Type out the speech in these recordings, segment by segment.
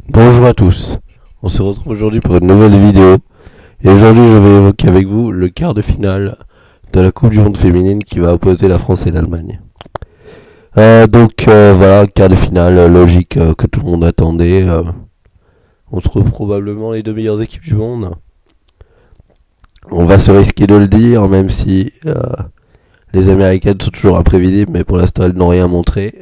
Bonjour à tous, on se retrouve aujourd'hui pour une nouvelle vidéo et aujourd'hui je vais évoquer avec vous le quart de finale de la Coupe du Monde féminine qui va opposer la France et l'Allemagne. Voilà, quart de finale logique que tout le monde attendait. On trouve probablement les deux meilleures équipes du monde. On va se risquer de le dire même si les Américaines sont toujours imprévisibles mais pour l'instant elles n'ont rien montré.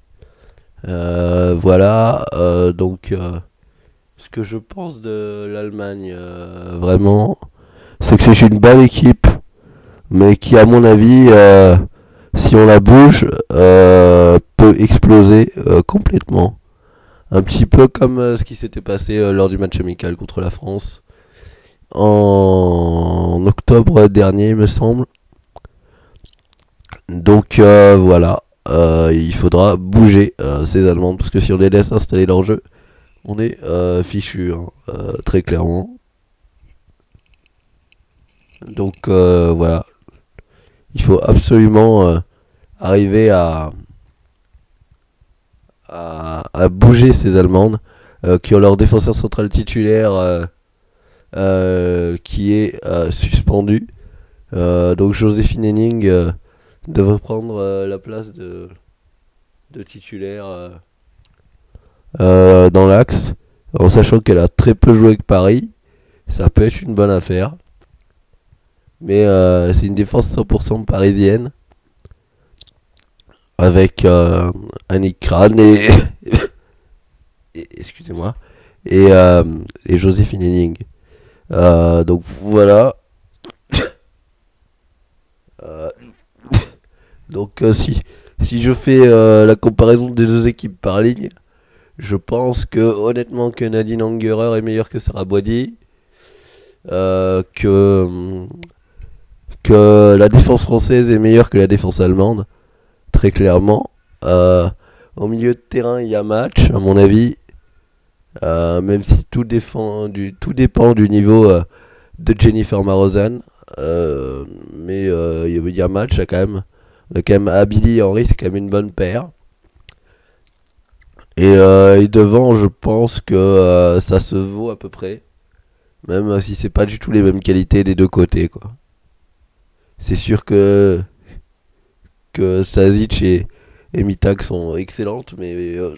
Ce que je pense de l'Allemagne, vraiment, c'est que c'est une bonne équipe, mais qui, à mon avis, si on la bouge, peut exploser complètement. Un petit peu comme ce qui s'était passé lors du match amical contre la France en octobre dernier, il me semble. Il faudra bouger ces Allemandes, parce que si on les laisse installer leur jeu, on est fichu, hein, très clairement. Voilà, il faut absolument arriver à bouger ces Allemandes qui ont leur défenseur central titulaire qui est suspendu. Donc Joséphine Henning devrait prendre la place de titulaire dans l'axe, en sachant qu'elle a très peu joué avec Paris. Ça peut être une bonne affaire. Mais c'est une défense 100% parisienne. Avec Annick Kran excusez-moi. Et Joséphine Henning. Donc voilà. Euh, si je fais la comparaison des deux équipes par ligne, je pense que honnêtement que Nadine Angerer est meilleure que Sarah Boidi. Que la défense française est meilleure que la défense allemande, très clairement. Au milieu de terrain, il y a match, à mon avis. Même si tout dépend du niveau de Jennifer Marozan. Il y a match, il y a quand même. On a quand même Abili et Henry, c'est quand même une bonne paire. Et devant, je pense que ça se vaut à peu près. Même si c'est pas du tout les mêmes qualités des deux côtés, quoi. C'est sûr que Sazic et Mittag sont excellentes, mais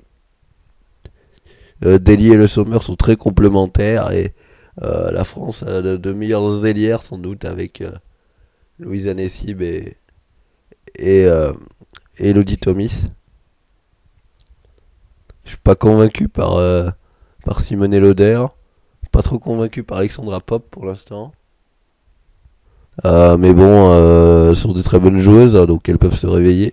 Dely et Le Sommer sont très complémentaires et la France a de meilleures ailières sans doute avec Louisa Nessib et Elodie Thomis. Je suis pas convaincu par Simone Lauder, pas trop convaincu par Alexandra Popp pour l'instant. Mais bon, elles sont des très bonnes joueuses, hein, donc elles peuvent se réveiller.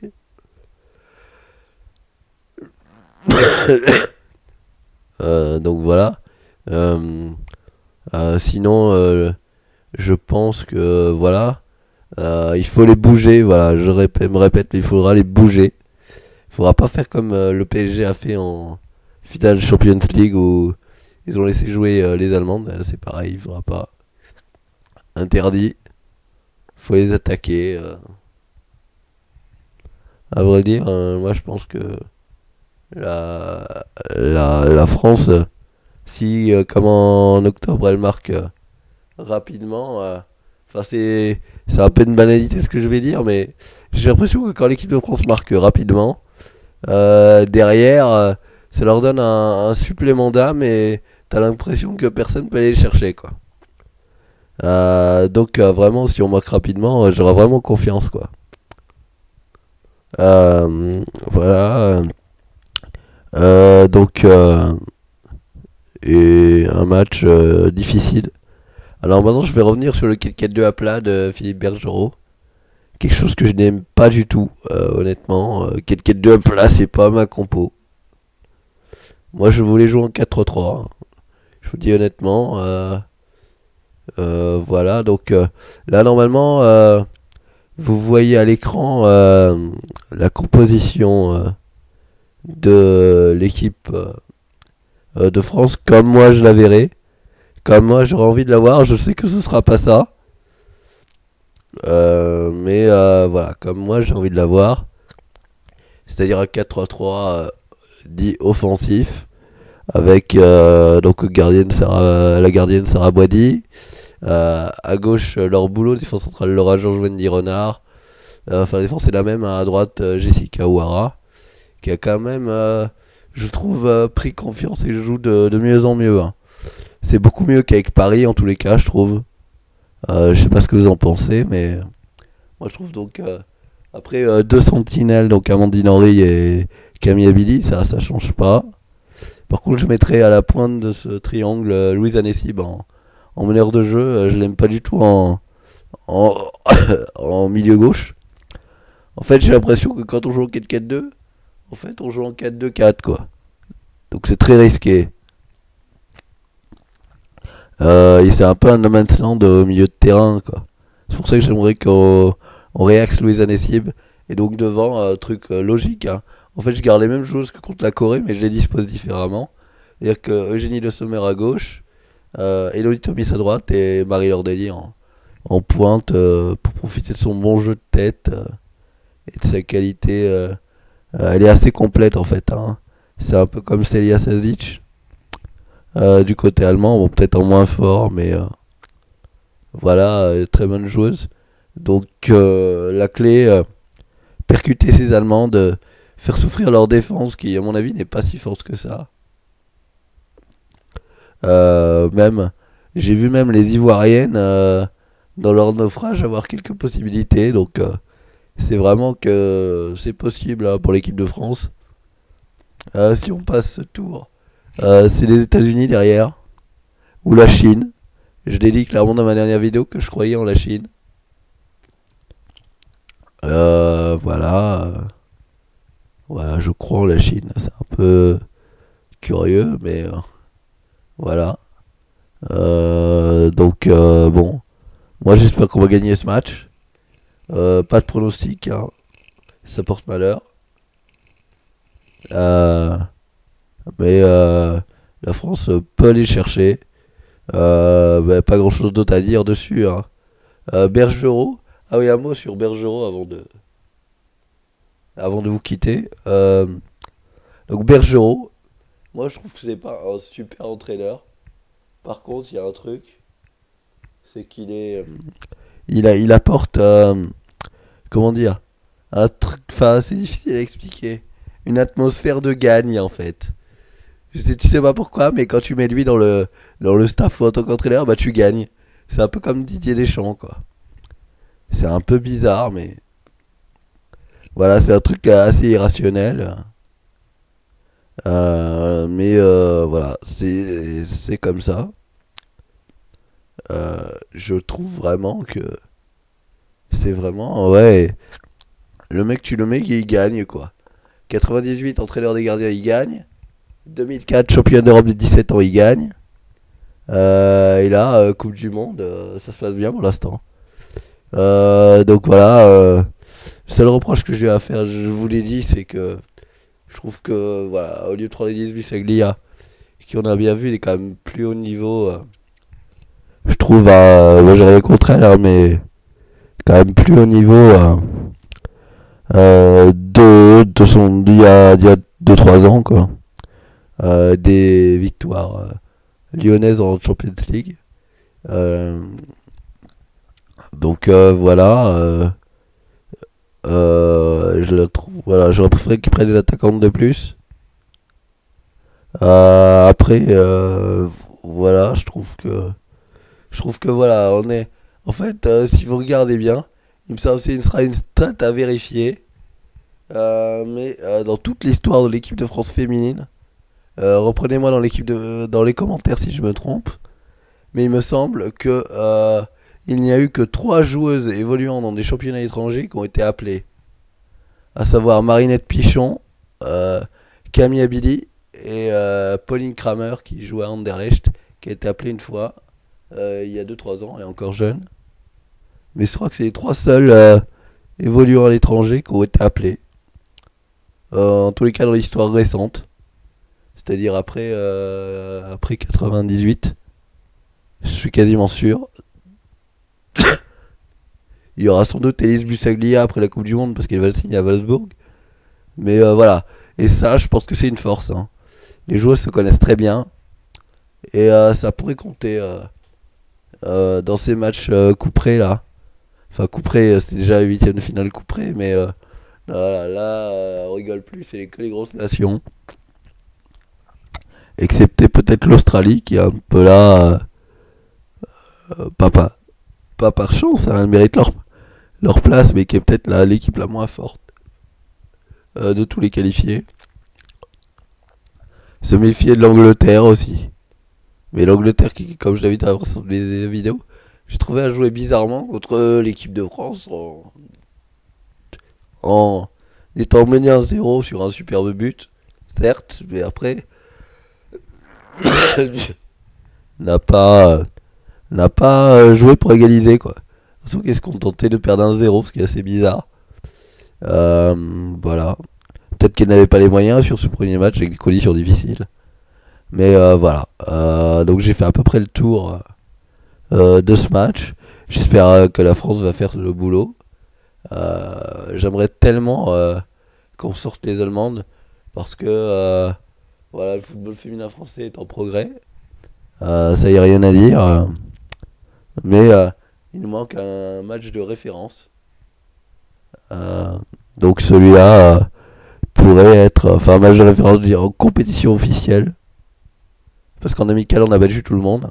Donc voilà. Euh, Sinon, je pense que voilà, il faut les bouger. Voilà, me répète, il faudra les bouger. Il faudra pas faire comme le PSG a fait en finale Champions League où ils ont laissé jouer les Allemandes. Là, c'est pareil, il faudra pas. Interdit. Faut les attaquer. À vrai dire, moi je pense que la France, si comme en octobre elle marque rapidement, enfin c'est un peu une banalité ce que je vais dire, mais j'ai l'impression que quand l'équipe de France marque rapidement, derrière, ça leur donne un supplément d'âme et t'as l'impression que personne peut aller le chercher, quoi. Vraiment, si on marque rapidement, j'aurai vraiment confiance, quoi. Voilà. Euh, donc, euh, et un match difficile. Alors maintenant, je vais revenir sur le 4-4-2 à plat de Philippe Bergerot. Quelque chose que je n'aime pas du tout, honnêtement. 4-4-2 à plat, c'est pas ma compo. Moi, je voulais jouer en 4-3. Je vous dis honnêtement. Voilà, là, normalement, vous voyez à l'écran la composition de l'équipe de France comme moi je la verrai. Comme moi j'aurais envie de la voir. Je sais que ce sera pas ça. Voilà, comme moi j'ai envie de la voir. C'est-à-dire un 4-3-3 dit offensif. avec donc la gardienne Sarah Boidi. À gauche, Laure Boulot, défense centrale Laura Georges Wendy Renard. Enfin, la défense c'est la même. À droite, Jessica Ouara, qui a quand même, je trouve, pris confiance et joue de mieux en mieux, hein. C'est beaucoup mieux qu'avec Paris, en tous les cas, je trouve. Je sais pas ce que vous en pensez, mais moi je trouve donc. Après, deux sentinelles, donc Amandine Henry et Camille Abili, ça change pas. Par contre, je mettrais à la pointe de ce triangle Louise Anessib en meneur de jeu. Je l'aime pas du tout en, en milieu gauche. En fait, j'ai l'impression que quand on joue en 4-4-2, en fait, on joue en 4-2-4, quoi. Donc c'est très risqué. Et c'est un peu un no man's land au milieu de terrain, quoi. C'est pour ça que j'aimerais qu'on réaxe Louise Anessib. Et donc devant, truc logique, hein. En fait, je garde les mêmes choses que contre la Corée, mais je les dispose différemment. C'est-à-dire que Eugénie Le Sommer à gauche, Elodie Thomas à droite et Marie Lordelli en pointe pour profiter de son bon jeu de tête et de sa qualité. Elle est assez complète en fait, hein. C'est un peu comme Celia Sazic du côté allemand, bon, peut-être en moins fort, mais voilà, très bonne joueuse. Donc la clé, percuter ces Allemandes, faire souffrir leur défense qui à mon avis n'est pas si forte que ça. Même j'ai vu même les Ivoiriennes dans leur naufrage avoir quelques possibilités, donc c'est vraiment que c'est possible, hein, pour l'équipe de France. Si on passe ce tour, c'est les États-Unis derrière ou la Chine. Je l'ai dit clairement dans ma dernière vidéo que je croyais en la Chine. Voilà, voilà, je crois en la Chine. C'est un peu curieux, mais voilà. Donc bon, moi j'espère qu'on va gagner ce match. Pas de pronostic, hein. Ça porte malheur. Euh, mais la France peut aller chercher. Pas grand chose d'autre à dire dessus, hein. Bergerot. Ah oui, un mot sur Bergerot avant de vous quitter. Donc Bergerot, moi je trouve que c'est pas un super entraîneur. Par contre, il y a un truc, c'est qu'il est, il apporte, comment dire, un truc, enfin c'est difficile à expliquer, une atmosphère de gagne en fait. Tu sais pas pourquoi, mais quand tu mets lui dans le staff ou en tant qu'entraîneur, bah tu gagnes. C'est un peu comme Didier Deschamps, quoi. C'est un peu bizarre, mais voilà, c'est un truc assez irrationnel. Mais voilà, c'est comme ça. Je trouve vraiment que c'est vraiment, ouais, le mec, tu le mets, il gagne, quoi. 98, entraîneur des gardiens, il gagne. 2004, champion d'Europe des 17 ans, il gagne. Et là, Coupe du Monde, ça se passe bien pour l'instant. Donc voilà, le seul reproche que j'ai à faire, je vous l'ai dit, c'est que je trouve que, voilà, au lieu de prendre les 18 Saglia, qui on a bien vu, il est quand même plus haut niveau. Je trouve, moi j'ai rien contre elle, hein, mais quand même plus haut niveau de son d'il y a 2-3 ans, quoi. Des victoires lyonnaises en Champions League. Euh, donc voilà, je la trouve, voilà, j'aurais préféré qu'ils prennent une attaquante de plus. Après, voilà, je trouve que voilà, on est, en fait, si vous regardez bien, il me semble que ce sera une stat à vérifier, mais dans toute l'histoire de l'équipe de France féminine, reprenez-moi dans les commentaires si je me trompe, mais il me semble que il n'y a eu que 3 joueuses évoluant dans des championnats étrangers qui ont été appelées, à savoir Marinette Pichon, Camille Abili et Pauline Kramer qui jouait à Anderlecht, qui a été appelée une fois il y a 2-3 ans, elle est encore jeune. Mais je crois que c'est les 3 seuls évoluant à l'étranger qui ont été appelés. En tous les cas dans l'histoire récente. C'est-à-dire après 98. Je suis quasiment sûr. Il y aura sans doute Elise Bussaglia après la Coupe du Monde parce qu'elle va le signer à Wolfsburg. Mais voilà. Et ça, je pense que c'est une force, hein. Les joueurs se connaissent très bien. Et ça pourrait compter dans ces matchs couperés là. Enfin, couperés, c'était déjà 8ème de finale couperés, mais on rigole plus, c'est que les grosses nations. Excepté peut-être l'Australie qui est un peu là, pas, pas, pas par chance, hein, ils méritent leur place, mais qui est peut-être l'équipe la moins forte de tous les qualifiés. Se méfier de l'Angleterre aussi. Mais l'Angleterre, qui, comme je l'avais dit dans les vidéos, j'ai trouvé à jouer bizarrement contre l'équipe de France en étant mené 1-0 sur un superbe but, certes, mais après n'a pas joué pour égaliser quoi. Sauf qu'elle se contentait de perdre 1-0, ce qui est assez bizarre. Voilà. Peut-être qu'elle n'avait pas les moyens sur ce premier match avec des conditions difficiles. Mais voilà. Donc j'ai fait à peu près le tour de ce match. J'espère que la France va faire le boulot. J'aimerais tellement qu'on sorte les Allemandes parce que voilà, le football féminin français est en progrès. Ça y a rien à dire. Mais il nous manque un match de référence. Euh, donc celui-là pourrait être, enfin, un match de référence, je veux dire, en compétition officielle. Parce qu'en amical, on a battu tout le monde.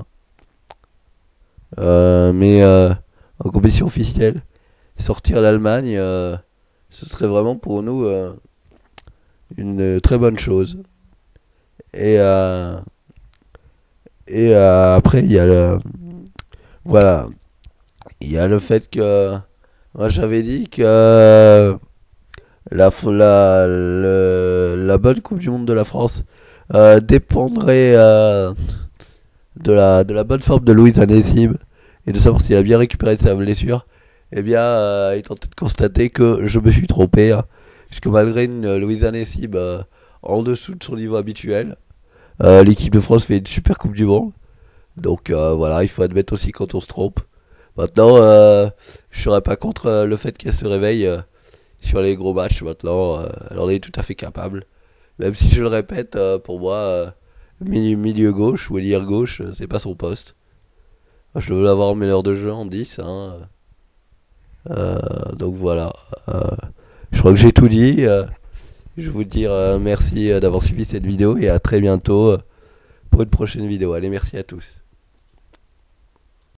Mais en compétition officielle, sortir l'Allemagne, ce serait vraiment pour nous une très bonne chose. Et, après, il y a voilà, il y a le fait que moi j'avais dit que la bonne Coupe du Monde de la France dépendrait de la bonne forme de Louis Anessib et de savoir s'il a bien récupéré de sa blessure. Eh bien, il est tenté de constater que je me suis trompé, hein, puisque malgré une Louis Anessib en dessous de son niveau habituel, l'équipe de France fait une super Coupe du Monde. Donc voilà, il faut admettre aussi quand on se trompe. Maintenant, je serais pas contre le fait qu'elle se réveille sur les gros matchs maintenant. Elle en est tout à fait capable. Même si je le répète, pour moi, milieu gauche ou ailier gauche, c'est pas son poste. Je veux l'avoir en meneur de jeu en 10. Hein. Donc voilà. Je crois que j'ai tout dit. Je vais vous dire merci d'avoir suivi cette vidéo et à très bientôt pour une prochaine vidéo. Allez, merci à tous.